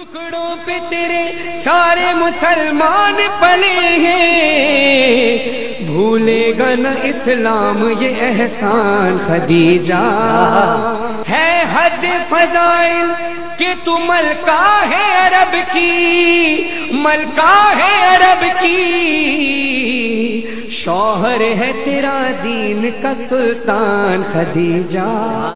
टुकड़ों पे तेरे सारे मुसलमान पले हैं, भूलेगा न इस्लाम ये एहसान खदीजा है। हद फजाइल कि तू मलका है अरब की, मलका है अरब की, शौहर है तेरा दीन का सुल्तान खदीजा।